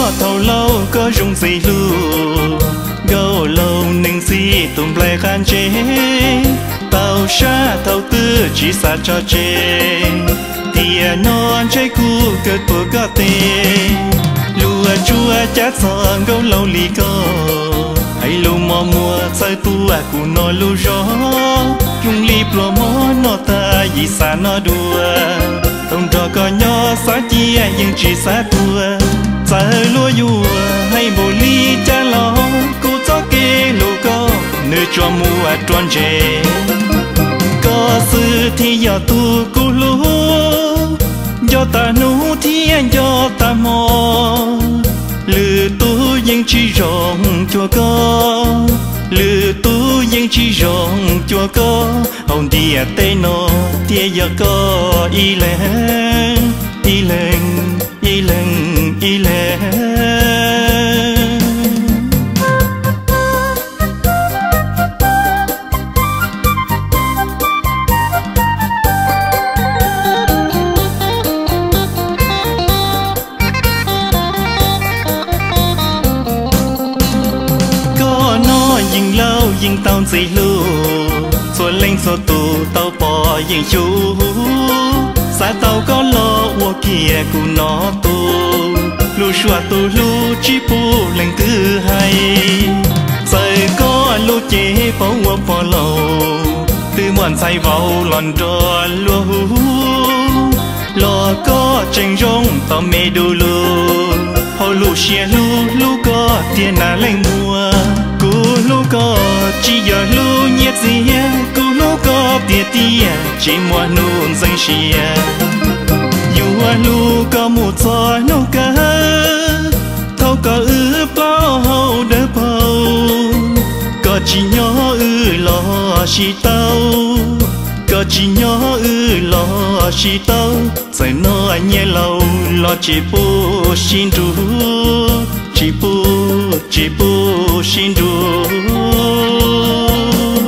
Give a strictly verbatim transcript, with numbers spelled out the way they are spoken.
thâu lâu có rung gì lu gấu lâu nâng gì tụm lại khan chế tàu xa thâu tư chỉ xa cho chế tia non trái cu cất của có tê lúa chua chát son gấu lâu lì co hay lu mò mùa sai tua cu nó lu gió chung li pro mò nó ta gì xa nó đua tông trò có nhỏ xa chia nhưng chỉ xa tua xa lúa dùa hay bồ ly cha lo cô cho kê lô co nơi cho mùa tròn chê có sư thì giờ tu cô lú do ta nú thì anh do ta mò lư tu nhưng chỉ rong chùa có lư tu nhưng chỉ rong chùa có hồng tia tây nọ tia giờ có y lên y lên y lên y lênยิงตาวสีลูส่วนเล่งส่วนตูเตาปอยิงชูสายเตาก็รอวัวเกียกูนอตูลูชัวตูลูจีปูเล่งตื้อให้ใส่ก็ลูเจ๊ปอวัวปอโลตื้อมวนใส่เบาหล่อนดอนลัวหูรอก็เจงจงต่อเมดูลูพอลูเชียลูลูก็เตียนาเล่งมัวกูลูก็chỉ giờ lu nhiệt gì cô lu có tia tia chỉ mua nôn danh xìa dù lu có một gió nô cá thâu có ư bao hậu đỡ bầu có chỉ nhỏ ư lo chỉ tao có chỉ nhỏ ư lo chỉ tao sai nó nhẹ lâu lo chỉ bu xin ru chỉ bu chỉ bu xin ru